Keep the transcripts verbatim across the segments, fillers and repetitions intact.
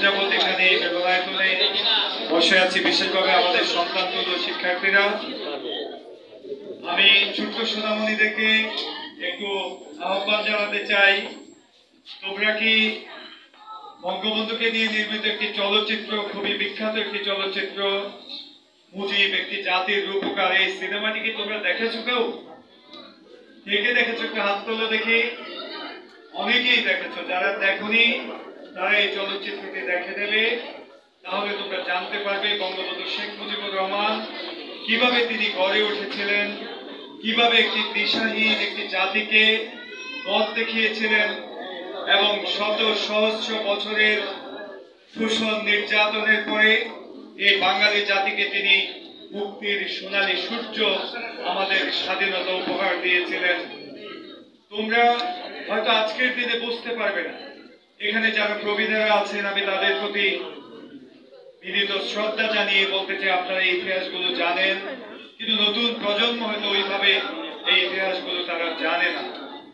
যাবত এখানে বেলায়তনে বসে আছি, বিশেষভাবে আমাদের সন্তান তুল্য শিক্ষার্থীরা। আমি ছোট্ট সোনামণিদেরকে একটু আহ্বান জানাতে চাই, তোমরা কি বঙ্গবন্ধুকে নিয়ে নির্মিত একটি চলচ্চিত্র, খুবই বিখ্যাত একটি চলচ্চিত্র মুজিব একটি জাতির রূপকার, এই সিনেমাটি কি তোমরা দেখেছো? কেউ কে কে দেখেছো? একটু হাত তোলো দেখি। অনেকেই দেখেছো। যারা দেখোনি তারা এই চলচ্চিত্রটি দেখে নেবে, তাহলে তোমরা জানতে পারবে বঙ্গবন্ধু শেখ মুজিবুর রহমান কিভাবে তিনি গড়ে উঠেছিলেন, কিভাবে একটি দিশাহীন একটি জাতিকে পথ দেখিয়েছিলেন এবং শত সহস্র বছরের শোষণ নির্যাতনের পরে এই বাঙালি জাতিকে তিনি মুক্তির সোনালী সূর্য আমাদের স্বাধীনতা উপহার দিয়েছিলেন। তোমরা হয়তো আজকের দিনে বুঝতে পারবে না, এখানে যারা প্রবীণরা আছেন আমি তাদের প্রতি বিনীত শ্রদ্ধা জানিয়ে বলতে চাই আপনারা এই ইতিহাসগুলো জানেন, কিন্তু নতুন প্রজন্ম হয়তো ওইভাবে এই ইতিহাসগুলো তারা জানে না।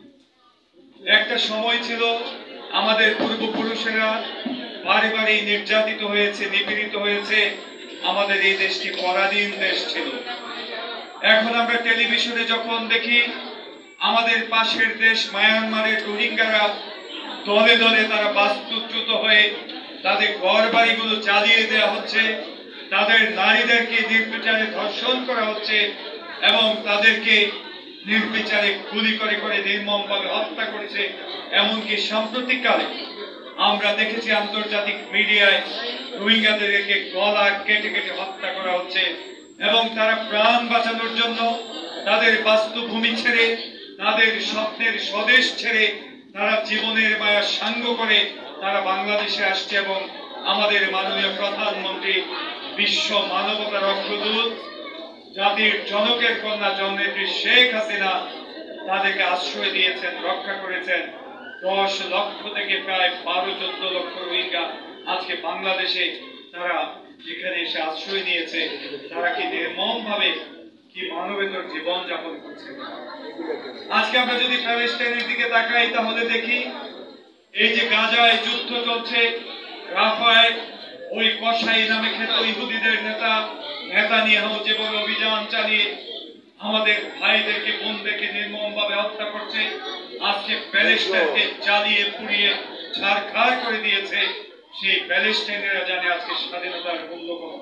একটা সময় ছিল আমাদের পূর্বপুরুষেরা বারে বারে নির্যাতিত হয়েছে, নিপীড়িত হয়েছে, আমাদের এই দেশটি পরাধীন দেশ ছিল। এখন আমরা টেলিভিশনে যখন দেখি আমাদের পাশের দেশ মায়ানমারের রোহিঙ্গারা দলে দলে তারা বাস্তুচ্যুত হয়ে তাদের ঘর বাড়িগুলো জ্বালিয়ে দেওয়া হচ্ছে, তাদের নারীদেরকে নির্বিচারে ধর্ষণ করা হচ্ছে এবং তাদেরকে নির্বিচারে গুলি করে করে নির্মমভাবে হত্যা করেছে। এমনকি সাম্প্রতিককালে আমরা দেখেছি আন্তর্জাতিক মিডিয়ায় রোহিঙ্গাদেরকে গলা কেটে কেটে হত্যা করা হচ্ছে এবং তারা প্রাণ বাঁচানোর জন্য তাদের বাস্তুভূমি ছেড়ে, তাদের স্বপ্নের স্বদেশ ছেড়ে তারা জীবনের মায়া সাঙ্গ করে তারা বাংলাদেশে আসছে এবং আমাদের মাননীয় প্রধানমন্ত্রী, বিশ্ব মানবতার অগ্রদূত, জাতির জনকের কন্যা জননেত্রী শেখ হাসিনা তাদেরকে আশ্রয় দিয়েছেন, রক্ষা করেছেন। দশ লক্ষ থেকে প্রায় বারো চোদ্দ লক্ষ রোহিঙ্গা আজকে বাংলাদেশে তারা যেখানে এসে আশ্রয় নিয়েছে, তারা কি নির্মম ভাবে কি মানবেতর জীবন যাপন করছে। আজকে আমরা যদি প্যালেস্টাইনের দিকে তাকাই তাহলে দেখি এই যে গাজায় যুদ্ধ চলছে, রাফায় ওই কসাই নামে খ্যাত ইহুদিদের নেতা নেতানিয়াহু যেভাবে অভিযান চালিয়ে আমাদের ভাইদেরকে বোনদেরকে নির্মম ভাবে হত্যা করছে, আজকে প্যালেস্টাইনকে জ্বালিয়ে পুড়িয়ে ছারখার করে দিয়েছে। সেই প্যালেস্টাইনেরা জানে আজকে স্বাধীনতার মূল্য কত।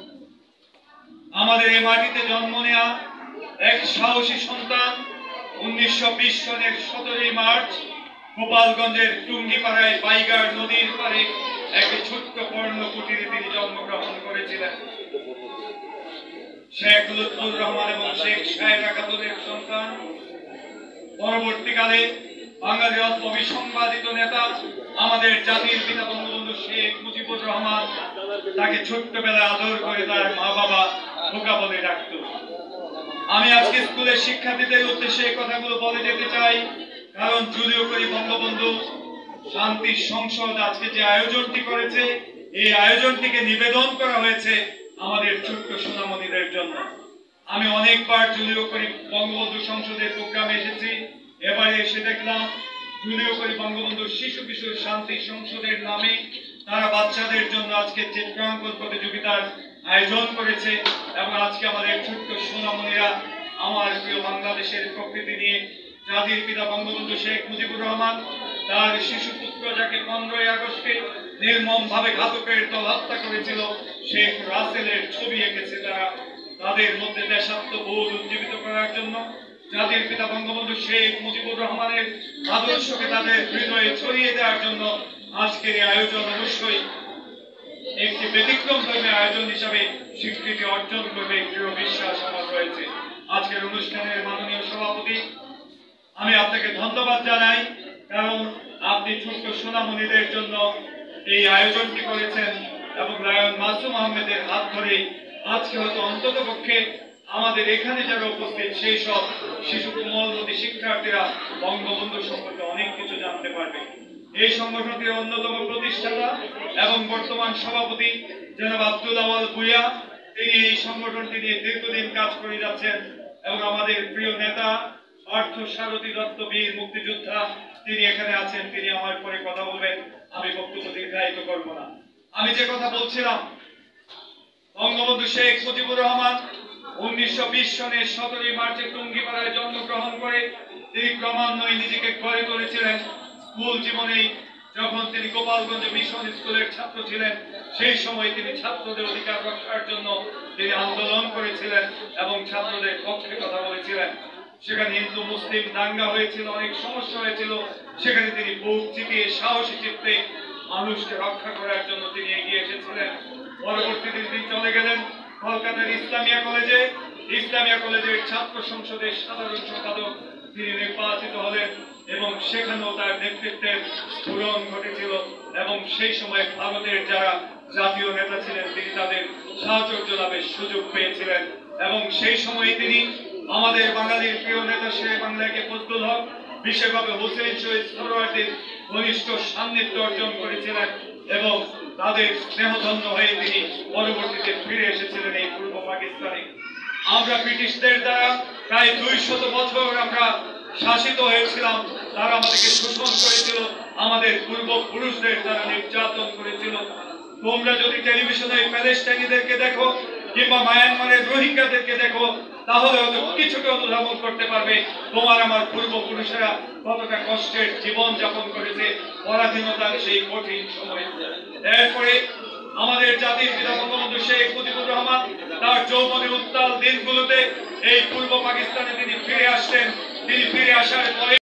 আমাদের এই মাটিতে জন্ম নেওয়া এক সাহসী সন্তান উনিশশো বিশ সনের সতেরোই মার্চ গোপালগঞ্জের টুঙ্গিপাড়ায় বাইগার নদীর পারে একটি ছোট্ট পর্ণ কুটিরে তিনি জন্মগ্রহণ করেছিলেন। শেখ লুৎফুর রহমান এবং শেখ সাহেরা খাতুনের সন্তান। পরবর্তীকালে বাঙালির অবিসংবাদিত নেতা আমাদের জাতির পিতা বঙ্গবন্ধু শেখ মুজিবুর রহমান তাকে ছোট্টবেলায় আদর করে তার মা বাবা খোকা বলে ডাকত। আমি আজকে স্কুলের শিক্ষার্থীদের উদ্দেশ্যে এই কথাগুলো বলে যেতে চাই, কারণ জুলিও করি বঙ্গবন্ধু শান্তি সংসদ আজকে যে আয়োজনটি করেছে, এই আয়োজনটিকে নিবেদন করা হয়েছে আমাদের ছোট্ট সোনামণিদের জন্য। আমি অনেকবার জুলিও করি বঙ্গবন্ধু সংসদের প্রোগ্রামে এসেছি, এবারে এসে দেখলাম জুলিও করি বঙ্গবন্ধু শিশু কিশোর শান্তি সংসদের নামে তারা বাচ্চাদের জন্য আজকে চিত্রাঙ্কন প্রতিযোগিতার আয়োজন করেছে এবং আজকে আমাদের ছোট্ট সোনামণিরা আমার প্রিয় বাংলাদেশের প্রকৃতি নিয়ে জাতির পিতা বঙ্গবন্ধু শেখ মুজিবুর রহমান তার শিশু পুত্র যাকে পনেরোই আগস্টে নির্মম ভাবে ঘাতকের দল হত্যা করেছিল, শেখ রাসেলের ছবি এঁকেছে তারা তাদের মধ্যে দেশাত্মবোধ উজ্জীবিত করার জন্য, জাতির পিতা বঙ্গবন্ধু শেখ মুজিবুর রহমানের আদর্শকে তাদের হৃদয়ে ছড়িয়ে দেওয়ার জন্য আজকের এই আয়োজন অবশ্যই একটি ব্যতিক্রম ধর্মীয় আয়োজন হিসাবে স্বীকৃতি অর্জন করবে দৃঢ় বিশ্বাস আমার রয়েছে। আজকের অনুষ্ঠানের মাননীয় সভাপতি, আমি আপনাকে ধন্যবাদ জানাই, কারণ আপনি ছোট্ট সোনামণিদের জন্য এই আয়োজনটি করেছেন এবং লায়ন মাসুম আহমেদের হাত ধরে আজকে হয়তো অন্তত পক্ষে আমাদের এখানে যারা উপস্থিত সেই সব শিশু কোমলমতি শিক্ষার্থীরা বঙ্গবন্ধু সম্পর্কে অনেক কিছু জানতে পারবে। এই সংগঠনটির অন্যতম প্রতিষ্ঠাতা এবং বর্তমান সভাপতি জনাব আব্দুল আওয়াল ভূঁইয়া, তিনি এই সংগঠনটি নিয়ে দীর্ঘদিন কাজ করে যাচ্ছেন এবং আমাদের প্রিয় নেতা পার্থ সারথী দত্ত বীর মুক্তিযোদ্ধা তিনি এখানে আছেন, তিনি আমার পরে কথা বলবেন, আমি বক্তব্য দীর্ঘায়িত করব না। আমি যে কথা বলছিলাম, বঙ্গবন্ধু শেখ মুজিবুর রহমান উনিশশো বিশ সনের সতেরোই মার্চে টুঙ্গিপাড়ায় জন্মগ্রহণ করে তিনি ক্রমান্বয়ে নিজেকে গড়ে তুলেছিলেন। স্কুল জীবনেই যখন তিনি গোপালগঞ্জ মিশন স্কুলের ছাত্র ছিলেন, সেই সময় তিনি ছাত্রদের অধিকার রক্ষার জন্য তিনি আন্দোলন করেছিলেন এবং ছাত্রদের পক্ষে কথা বলেছিলেন। সেখানে হিন্দু মুসলিম দাঙ্গা হয়েছিল, অনেক সমস্যা হয়েছিল, সেখানে তিনি বুক চিতিয়ে সাহসী চিত্তে মানুষকে রক্ষা করার জন্য তিনি এগিয়ে এসেছিলেন। পরবর্তীতে তিনি চলে গেলেন কলকাতার ইসলামিয়া কলেজে। ইসলামিয়া কলেজের ছাত্র সংসদের সাধারণ সম্পাদক তিনি নির্বাচিত হলেন এবং সেখানেও তার নেতৃত্বের স্ফুরণ ঘটেছিল এবং সেই সময় ভারতের যারা জাতীয় নেতা ছিলেন তিনি তাদের সাহচর্য লাভের সুযোগ পেয়েছিলেন এবং সেই সময় তিনি আমাদের বাঙালির প্রিয় নেতা শেরে বাংলাকে ফজলুল হক, বিশেষভাবে হোসেন শহীদ সরোয়ারদের ঘনিষ্ঠ সান্নিধ্য অর্জন করেছিলেন এবং তাদের স্নেহধন্য হয়ে তিনি পরবর্তীতে ফিরে এসেছিলেন এই পূর্ব পাকিস্তানে। আমরা ব্রিটিশদের দ্বারা প্রায় দুই শত বছর আমরা শাসিত হয়েছিলাম, তারা আমাদেরকে শোষণ করেছিল, আমাদের পূর্বপুরুষদের দ্বারা নির্যাতন করেছিল। তোমরা যদি টেলিভিশনে প্যালেস্টাইনিদেরকে দেখো কিংবা মায়ানমারের রোহিঙ্গাদেরকে দেখো, তাহলে হয়তো কিছুটা অনুধাবন করতে পারবে তোমার আমার পূর্বপুরুষেরা কতটা কষ্টের জীবন যাপন করেছে পরাধীনতার সেই কঠিন সময়। এরপরে আমাদের জাতির পিতা বঙ্গবন্ধু শেখ মুজিবুর রহমান তার যৌবনে উত্তাল দিনগুলোতে এই পূর্ব পাকিস্তানে তিনি ফিরে আসলেন। তিনি ফিরে আসার পরে